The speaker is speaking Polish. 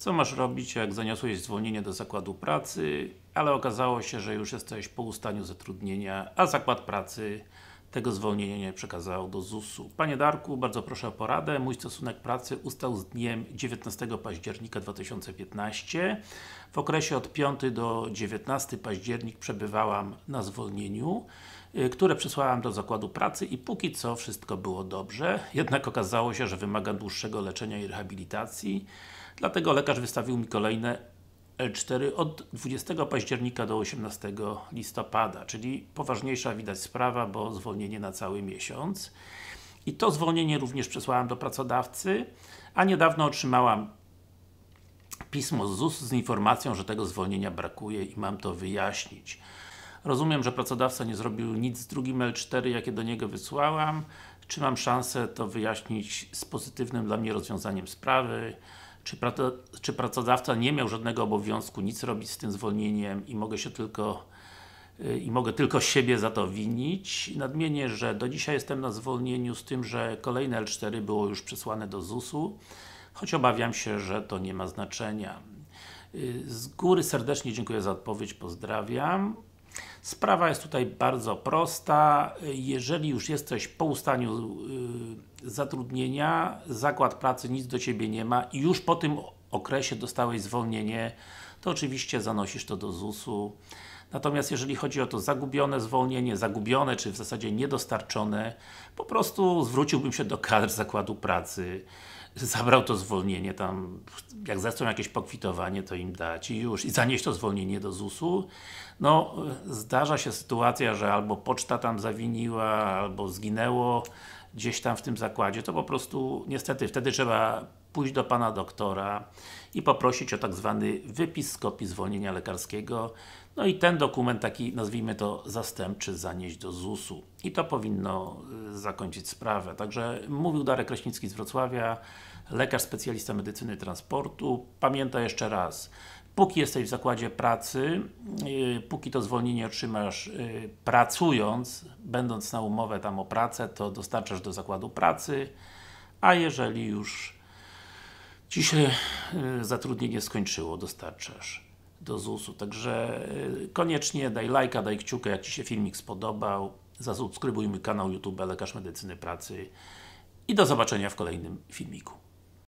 Co masz robić, jak zaniosłeś zwolnienie do zakładu pracy, ale okazało się, że już jesteś po ustaniu zatrudnienia, a zakład pracy tego zwolnienia nie przekazał do ZUS-u. Panie Darku, bardzo proszę o poradę. Mój stosunek pracy ustał z dniem 19 października 2015. W okresie od 5 do 19 październik przebywałam na zwolnieniu, które przysłałam do zakładu pracy i póki co wszystko było dobrze. Jednak okazało się, że wymagam dłuższego leczenia i rehabilitacji. Dlatego lekarz wystawił mi kolejne L4 od 20 października do 18 listopada, czyli poważniejsza widać sprawa, bo zwolnienie na cały miesiąc. I to zwolnienie również przesłałam do pracodawcy, a niedawno otrzymałam pismo z ZUS z informacją, że tego zwolnienia brakuje i mam to wyjaśnić. Rozumiem, że pracodawca nie zrobił nic z drugim L4, jakie do niego wysłałam. Czy mam szansę to wyjaśnić z pozytywnym dla mnie rozwiązaniem sprawy? Czy pracodawca nie miał żadnego obowiązku nic robić z tym zwolnieniem i mogę tylko siebie za to winić? Nadmienię, że do dzisiaj jestem na zwolnieniu, z tym, że kolejne L4 było już przesłane do ZUS-u, choć obawiam się, że to nie ma znaczenia. Z góry serdecznie dziękuję za odpowiedź, pozdrawiam. Sprawa jest tutaj bardzo prosta. Jeżeli już jesteś po ustaniu zatrudnienia, zakład pracy nic do Ciebie nie ma i już po tym okresie dostałeś zwolnienie, to oczywiście zanosisz to do ZUS-u. Natomiast jeżeli chodzi o to zagubione zwolnienie, czy w zasadzie niedostarczone, po prostu zwróciłbym się do kadr zakładu pracy, zabrał to zwolnienie, tam jak zechcą jakieś pokwitowanie, to im dać i już, i zanieść to zwolnienie do ZUS-u. No, zdarza się sytuacja, że albo poczta tam zawiniła, albo zginęło gdzieś tam w tym zakładzie, to po prostu niestety wtedy trzeba pójść do Pana doktora i poprosić o tak zwany wypis z kopii zwolnienia lekarskiego. No i ten dokument, taki nazwijmy to zastępczy, zanieść do ZUS-u. I to powinno zakończyć sprawę. Także mówił Darek Kraśnicki z Wrocławia, lekarz specjalista medycyny transportu. Pamiętaj jeszcze raz, póki jesteś w zakładzie pracy, póki to zwolnienie otrzymasz pracując, będąc na umowę tam o pracę, to dostarczasz do zakładu pracy, a jeżeli już Ci się zatrudnienie skończyło, dostarczasz do ZUS-u. Także koniecznie daj lajka, daj kciuka, jak Ci się filmik spodobał. Zasubskrybuj mój kanał YouTube Lekarz Medycyny Pracy i do zobaczenia w kolejnym filmiku.